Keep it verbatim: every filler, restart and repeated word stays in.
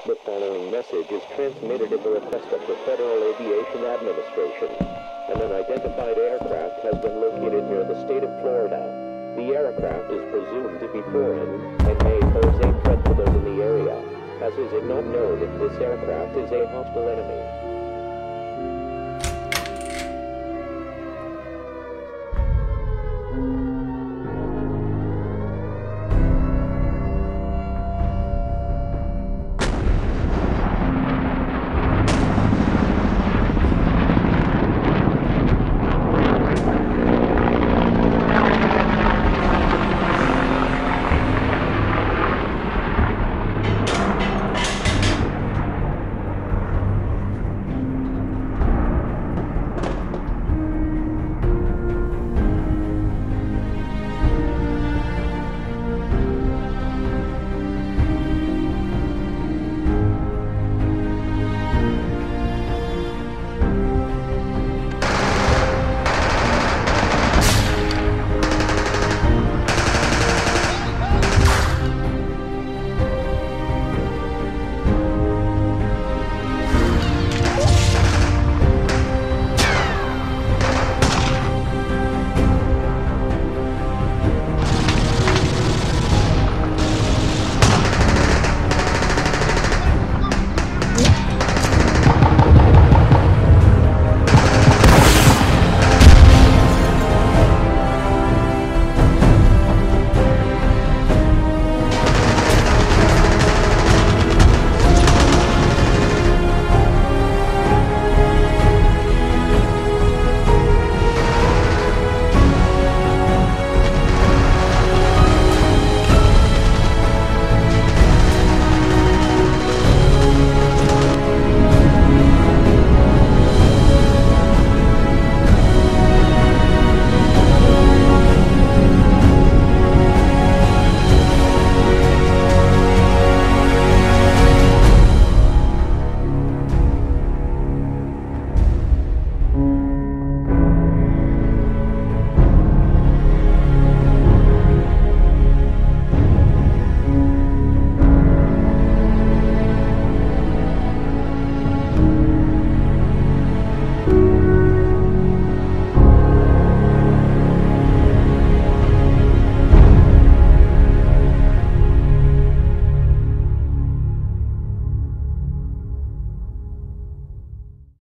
The following message is transmitted at the request of the Federal Aviation Administration. An unidentified aircraft has been located near the state of Florida. The aircraft is presumed to be foreign and may pose a threat to those in the area, as is it not known if this aircraft is a hostile enemy.